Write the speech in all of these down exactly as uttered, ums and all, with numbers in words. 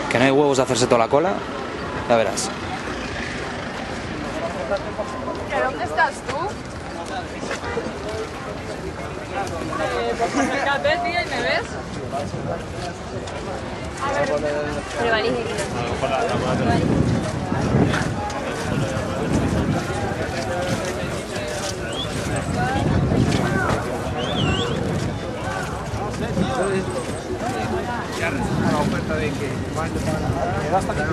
Que no hay huevos de hacerse toda la cola. Ya verás. ¿Dónde estás tú? Eh, acércate, tía, y me ves. Pero valís de kilo. La oferta de que me da hasta que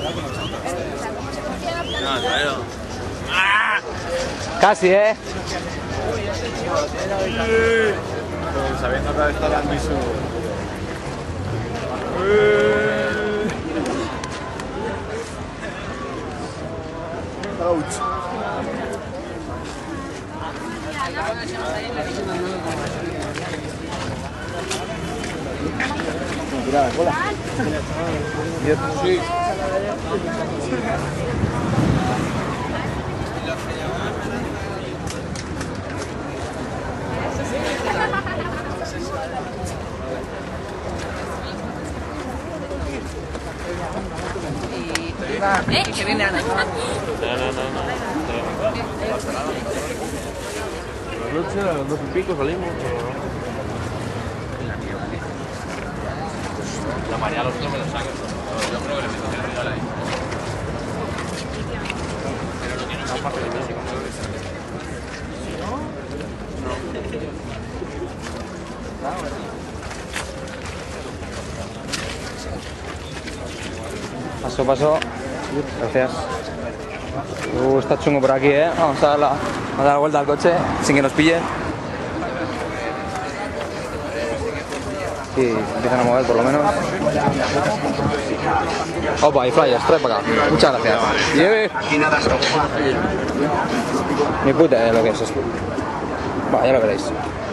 no, claro. Casi, ¿eh? Sabiendo que está dando su... Ouch. Mira la cola. Sí. ¿Eh? Que viene Ana. No, no, no, no. La noche a las dos y pico salimos. La María los no me lo saca. Yo creo que le meto el regalo ahí. Pero lo tiene más fácil de Messi como lo ves. Si no, no. Paso, paso. Gracias. Uh, está chungo por aquí, ¿eh? Vamos a dar la, vamos a dar la vuelta al coche sin que nos pillen. Sí, empiezan a mover por lo menos. Opa, y flyers, trae para acá. Muchas gracias. Yeah. Ni puta idea de lo que es esto. Va, ya lo veréis.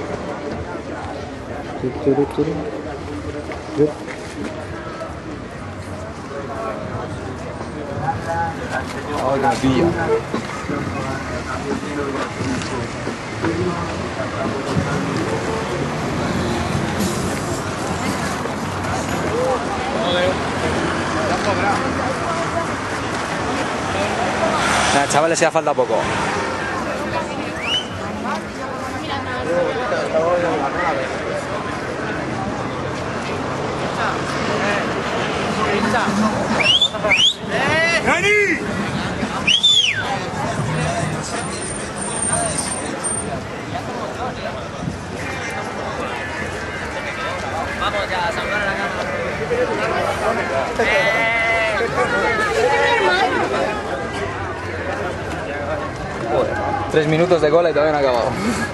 Ay, que me pilla. Nada, chavales, ya falta poco. ¡Dani! Vamos ya, a salvar a la cama. Joder, tres minutos de cola y todavía no ha acabado.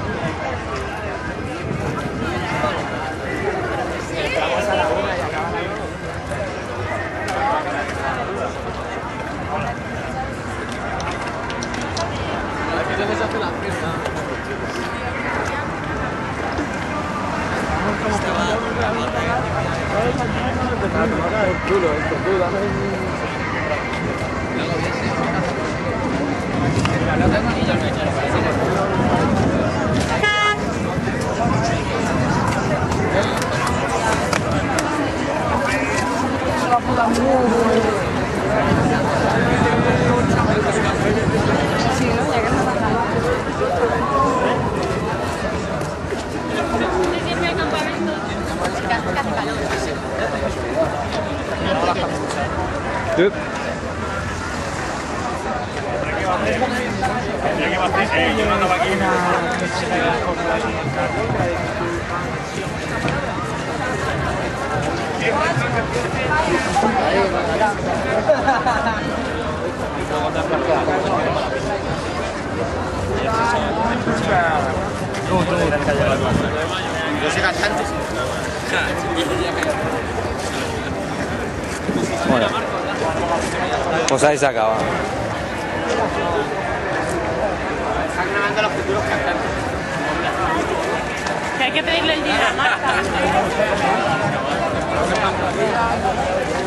Yep. Bueno, pues ahí se acaba. Están grabando los futuros cantantes. Que hay que pedirle el día a Marta.